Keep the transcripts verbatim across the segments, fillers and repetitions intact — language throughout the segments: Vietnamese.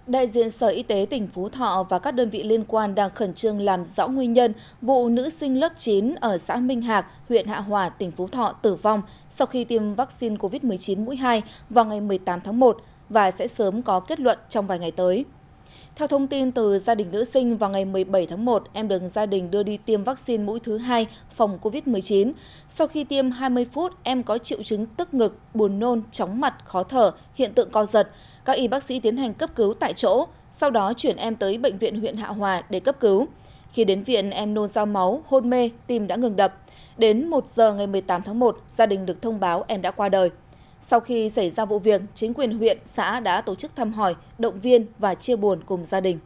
Đại diện Sở Y tế tỉnh Phú Thọ và các đơn vị liên quan đang khẩn trương làm rõ nguyên nhân vụ nữ sinh lớp chín ở xã Minh Hạc, huyện Hạ Hòa, tỉnh Phú Thọ tử vong sau khi tiêm vaccine covid mười chín mũi hai vào ngày mười tám tháng một và sẽ sớm có kết luận trong vài ngày tới. Theo thông tin từ gia đình nữ sinh, vào ngày mười bảy tháng một, em được gia đình đưa đi tiêm vaccine mũi thứ hai phòng covid mười chín. Sau khi tiêm hai mươi phút, em có triệu chứng tức ngực, buồn nôn, chóng mặt, khó thở, hiện tượng co giật. Các y bác sĩ tiến hành cấp cứu tại chỗ, sau đó chuyển em tới bệnh viện huyện Hạ Hòa để cấp cứu. Khi đến viện, em nôn ra máu, hôn mê, tim đã ngừng đập. Đến một giờ ngày mười tám tháng một, gia đình được thông báo em đã qua đời. Sau khi xảy ra vụ việc, chính quyền huyện, xã đã tổ chức thăm hỏi, động viên và chia buồn cùng gia đình.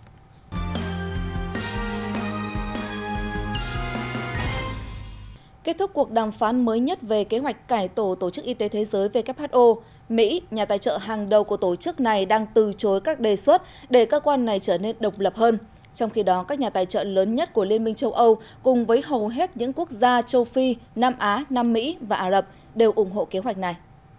Kết thúc cuộc đàm phán mới nhất về kế hoạch cải tổ Tổ chức Y tế Thế giới W H O, Mỹ, nhà tài trợ hàng đầu của tổ chức này, đang từ chối các đề xuất để cơ quan này trở nên độc lập hơn. Trong khi đó, các nhà tài trợ lớn nhất của Liên minh châu Âu cùng với hầu hết những quốc gia châu Phi, Nam Á, Nam Mỹ và Ả Rập đều ủng hộ kế hoạch này.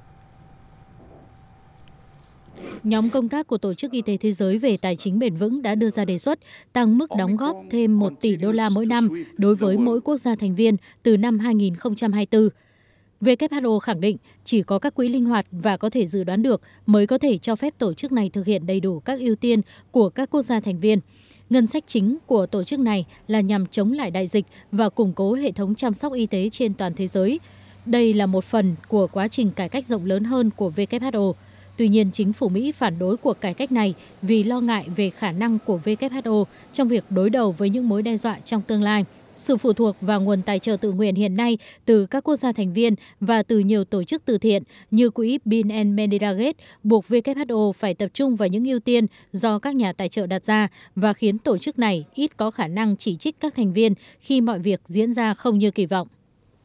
Nhóm công tác của Tổ chức Y tế Thế giới về tài chính bền vững đã đưa ra đề xuất tăng mức đóng góp thêm một tỷ đô la mỗi năm đối với mỗi quốc gia thành viên từ năm hai nghìn không trăm hai mươi tư. W H O khẳng định chỉ có các quỹ linh hoạt và có thể dự đoán được mới có thể cho phép tổ chức này thực hiện đầy đủ các ưu tiên của các quốc gia thành viên. Ngân sách chính của tổ chức này là nhằm chống lại đại dịch và củng cố hệ thống chăm sóc y tế trên toàn thế giới. Đây là một phần của quá trình cải cách rộng lớn hơn của W H O. Tuy nhiên, chính phủ Mỹ phản đối cuộc cải cách này vì lo ngại về khả năng của W H O trong việc đối đầu với những mối đe dọa trong tương lai. Sự phụ thuộc vào nguồn tài trợ tự nguyện hiện nay từ các quốc gia thành viên và từ nhiều tổ chức từ thiện như quỹ Bill and Melinda Gates buộc W H O phải tập trung vào những ưu tiên do các nhà tài trợ đặt ra và khiến tổ chức này ít có khả năng chỉ trích các thành viên khi mọi việc diễn ra không như kỳ vọng.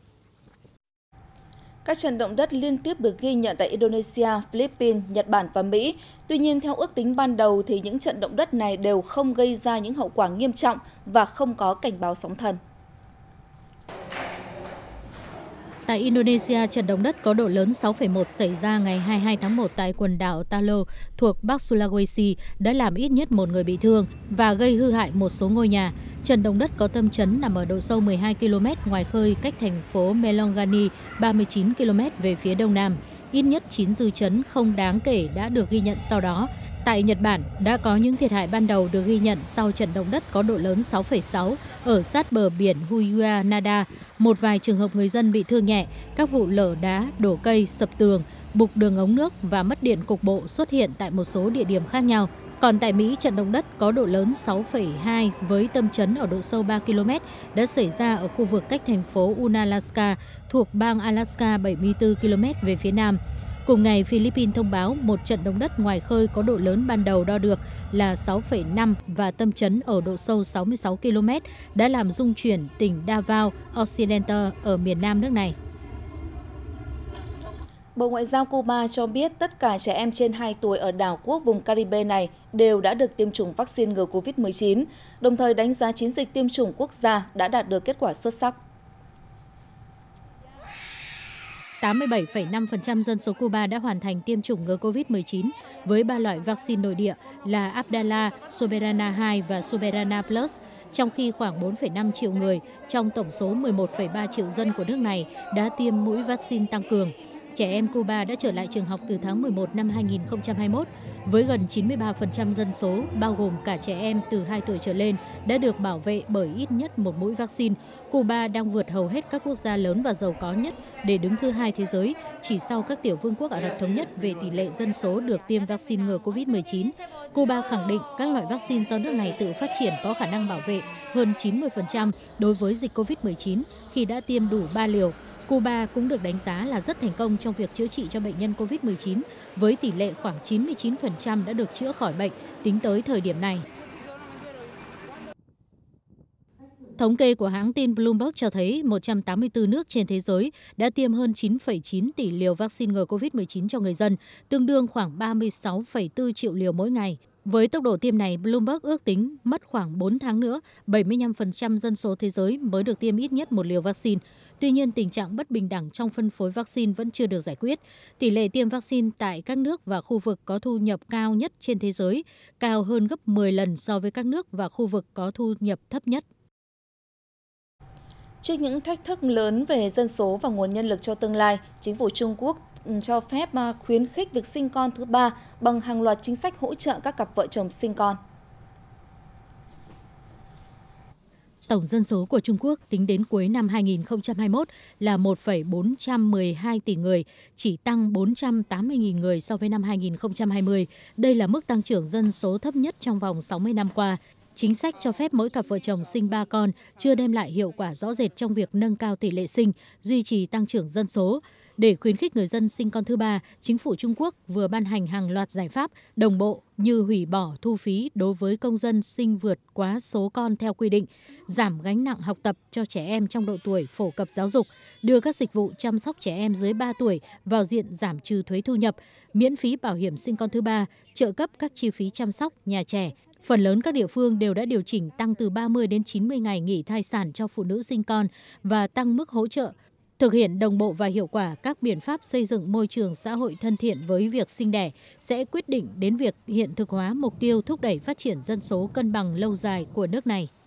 Các trận động đất liên tiếp được ghi nhận tại Indonesia, Philippines, Nhật Bản và Mỹ. Tuy nhiên, theo ước tính ban đầu thì những trận động đất này đều không gây ra những hậu quả nghiêm trọng và không có cảnh báo sóng thần. Tại Indonesia, trận động đất có độ lớn sáu phẩy một xảy ra ngày hai mươi hai tháng một tại quần đảo Talo thuộc Bắc Sulawesi đã làm ít nhất một người bị thương và gây hư hại một số ngôi nhà. Trận động đất có tâm chấn nằm ở độ sâu mười hai ki lô mét ngoài khơi cách thành phố Melongani ba mươi chín ki lô mét về phía đông nam. Ít nhất chín dư chấn không đáng kể đã được ghi nhận sau đó. Tại Nhật Bản, đã có những thiệt hại ban đầu được ghi nhận sau trận động đất có độ lớn sáu phẩy sáu ở sát bờ biển Huyanada. Một vài trường hợp người dân bị thương nhẹ, các vụ lở đá, đổ cây, sập tường, bục đường ống nước và mất điện cục bộ xuất hiện tại một số địa điểm khác nhau. Còn tại Mỹ, trận động đất có độ lớn sáu phẩy hai với tâm chấn ở độ sâu ba ki lô mét đã xảy ra ở khu vực cách thành phố Unalaska thuộc bang Alaska bảy mươi tư ki lô mét về phía nam. Cùng ngày, Philippines thông báo một trận động đất ngoài khơi có độ lớn ban đầu đo được là sáu phẩy năm và tâm chấn ở độ sâu sáu mươi sáu ki lô mét đã làm rung chuyển tỉnh Davao Occidental ở miền nam nước này. Bộ Ngoại giao Cuba cho biết tất cả trẻ em trên hai tuổi ở đảo quốc vùng Caribe này đều đã được tiêm chủng vaccine ngừa covid mười chín, đồng thời đánh giá chiến dịch tiêm chủng quốc gia đã đạt được kết quả xuất sắc. tám mươi bảy phẩy năm phần trăm dân số Cuba đã hoàn thành tiêm chủng ngừa covid mười chín với ba loại vaccine nội địa là Abdala, Soberana hai và Soberana Plus, trong khi khoảng bốn phẩy năm triệu người trong tổng số mười một phẩy ba triệu dân của nước này đã tiêm mũi vaccine tăng cường. Trẻ em Cuba đã trở lại trường học từ tháng mười một năm hai nghìn không trăm hai mươi mốt, với gần chín mươi ba phần trăm dân số, bao gồm cả trẻ em từ hai tuổi trở lên, đã được bảo vệ bởi ít nhất một mũi vaccine. Cuba đang vượt hầu hết các quốc gia lớn và giàu có nhất để đứng thứ hai thế giới, chỉ sau các tiểu vương quốc Ả Rập Thống Nhất về tỷ lệ dân số được tiêm vaccine ngừa covid mười chín. Cuba khẳng định các loại vaccine do nước này tự phát triển có khả năng bảo vệ hơn chín mươi phần trăm đối với dịch covid mười chín khi đã tiêm đủ ba liều. Cuba cũng được đánh giá là rất thành công trong việc chữa trị cho bệnh nhân covid mười chín, với tỷ lệ khoảng chín mươi chín phần trăm đã được chữa khỏi bệnh tính tới thời điểm này. Thống kê của hãng tin Bloomberg cho thấy một trăm tám mươi tư nước trên thế giới đã tiêm hơn chín phẩy chín tỷ liều vaccine ngừa covid mười chín cho người dân, tương đương khoảng ba mươi sáu phẩy bốn triệu liều mỗi ngày. Với tốc độ tiêm này, Bloomberg ước tính mất khoảng bốn tháng nữa, bảy mươi lăm phần trăm dân số thế giới mới được tiêm ít nhất một liều vaccine. Tuy nhiên, tình trạng bất bình đẳng trong phân phối vaccine vẫn chưa được giải quyết. Tỷ lệ tiêm vaccine tại các nước và khu vực có thu nhập cao nhất trên thế giới, cao hơn gấp mười lần so với các nước và khu vực có thu nhập thấp nhất. Trước những thách thức lớn về dân số và nguồn nhân lực cho tương lai, chính phủ Trung Quốc cho phép khuyến khích việc sinh con thứ ba bằng hàng loạt chính sách hỗ trợ các cặp vợ chồng sinh con. Tổng dân số của Trung Quốc tính đến cuối năm hai nghìn không trăm hai mươi mốt là một phẩy bốn trăm mười hai tỷ người, chỉ tăng bốn trăm tám mươi nghìn người so với năm hai nghìn không trăm hai mươi. Đây là mức tăng trưởng dân số thấp nhất trong vòng sáu mươi năm qua. Chính sách cho phép mỗi cặp vợ chồng sinh ba con chưa đem lại hiệu quả rõ rệt trong việc nâng cao tỷ lệ sinh, duy trì tăng trưởng dân số. Để khuyến khích người dân sinh con thứ ba, chính phủ Trung Quốc vừa ban hành hàng loạt giải pháp đồng bộ như hủy bỏ thu phí đối với công dân sinh vượt quá số con theo quy định, giảm gánh nặng học tập cho trẻ em trong độ tuổi phổ cập giáo dục, đưa các dịch vụ chăm sóc trẻ em dưới ba tuổi vào diện giảm trừ thuế thu nhập, miễn phí bảo hiểm sinh con thứ ba, trợ cấp các chi phí chăm sóc nhà trẻ. Phần lớn các địa phương đều đã điều chỉnh tăng từ ba mươi đến chín mươi ngày nghỉ thai sản cho phụ nữ sinh con và tăng mức hỗ trợ. Thực hiện đồng bộ và hiệu quả các biện pháp xây dựng môi trường xã hội thân thiện với việc sinh đẻ sẽ quyết định đến việc hiện thực hóa mục tiêu thúc đẩy phát triển dân số cân bằng lâu dài của nước này.